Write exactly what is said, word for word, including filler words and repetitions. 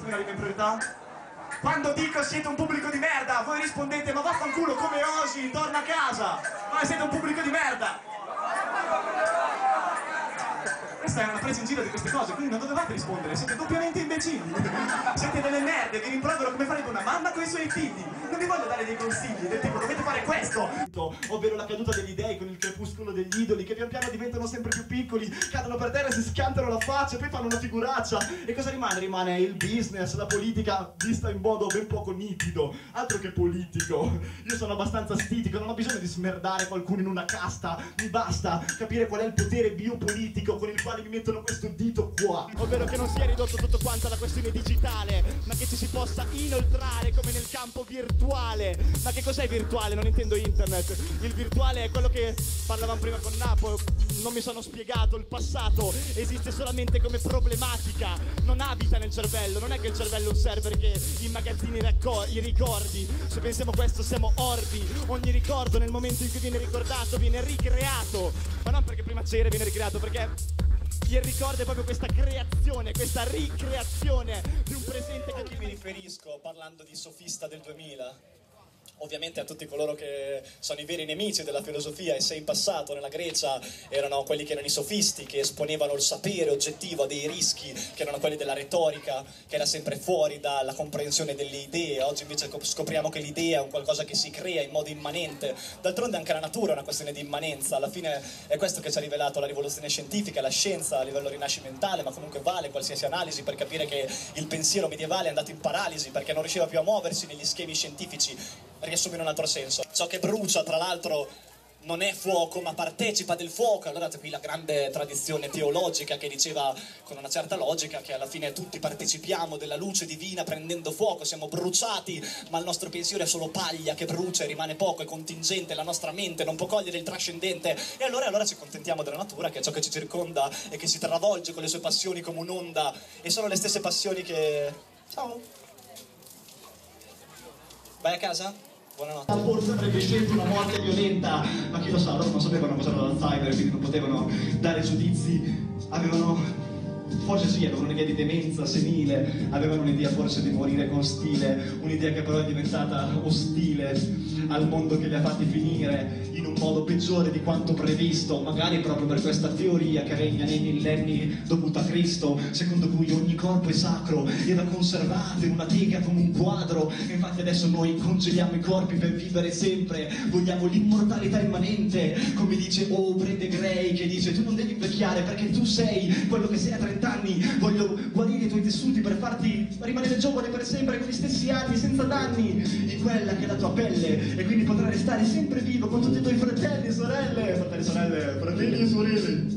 mi arriva in priorità? Quando dico siete un pubblico di merda, voi rispondete ma vaffanculo come osi, torna a casa, ma siete un pubblico di merda. Questa è una presa in giro di queste cose, quindi non dovevate rispondere, siete doppiamente imbecilli. Siete delle merde, vi rimprovero come farebbe una mamma con i suoi figli. Non vi voglio dare dei consigli, del tipo dovete fare questo, ovvero la caduta degli dei con il crepuscolo degli idoli che pian piano diventano sempre più piccoli, cadono per terra e si schiantano la faccia e poi fanno una figuraccia. E cosa rimane? Rimane il business, la politica vista in modo ben poco nitido, altro che politico. Io sono abbastanza stitico, non ho bisogno di smerdare qualcuno in una casta, mi basta capire qual è il potere biopolitico con il quale mi mettono questo dito qua. Ovvero che non sia ridotto tutto quanto alla questione digitale, ma che ci si possa inoltrare come nel campo virtuale. Ma che cos'è virtuale? Non intendo internet. Il virtuale è quello che parlavamo prima con Napo. Non mi sono spiegato, il passato esiste solamente come problematica, non abita nel cervello. Non è che il cervello è un server che immagazzina i ricordi. Se pensiamo questo siamo orbi. Ogni ricordo nel momento in cui viene ricordato viene ricreato. Ma non perché prima c'era e viene ricreato, perché il ricordo è proprio questa creazione, questa ricreazione di un presente. A chi mi riferisco parlando di sofista del duemila? Ovviamente a tutti coloro che sono i veri nemici della filosofia, e se in passato nella Grecia erano quelli che erano i sofisti, che esponevano il sapere oggettivo a dei rischi che erano quelli della retorica, che era sempre fuori dalla comprensione delle idee. Oggi invece scopriamo che l'idea è un qualcosa che si crea in modo immanente. D'altronde anche la natura è una questione di immanenza. Alla fine è questo che ci ha rivelato la rivoluzione scientifica, la scienza a livello rinascimentale, ma comunque vale qualsiasi analisi per capire che il pensiero medievale è andato in paralisi perché non riusciva più a muoversi negli schemi scientifici. Riassumo in un altro senso: ciò che brucia tra l'altro non è fuoco ma partecipa del fuoco. Allora qui la grande tradizione teologica che diceva con una certa logica che alla fine tutti partecipiamo della luce divina prendendo fuoco, siamo bruciati, ma il nostro pensiero è solo paglia che brucia e rimane poco, è contingente, la nostra mente non può cogliere il trascendente. E allora, allora ci contentiamo della natura, che è ciò che ci circonda e che si travolge con le sue passioni come un'onda, e sono le stesse passioni che... Ciao! Vai a casa? Buonanotte. Forse avrebbe scelto una morte violenta, ma chi lo sa, loro non sapevano cos'era l'Alzheimer, quindi non potevano dare giudizi. Avevano... forse sì, avevano un'idea di demenza senile, avevano un'idea forse di morire con stile, un'idea che però è diventata ostile al mondo che li ha fatti finire in un modo peggiore di quanto previsto, magari proprio per questa teoria che regna nei millenni dovuta a Cristo, secondo cui ogni corpo è sacro e va conservato in una tega come un quadro. E infatti adesso noi congeliamo i corpi per vivere sempre, vogliamo l'immortalità immanente, come dice Aubrey de Grey, che dice tu non devi invecchiare perché tu sei quello che sei a trenta anni, voglio guarire i tuoi tessuti per farti rimanere giovane per sempre con gli stessi anni, senza danni, in quella che è la tua pelle, e quindi potrai restare sempre vivo con tutti i tuoi fratelli e sorelle, fratelli e sorelle, fratelli e sorelle.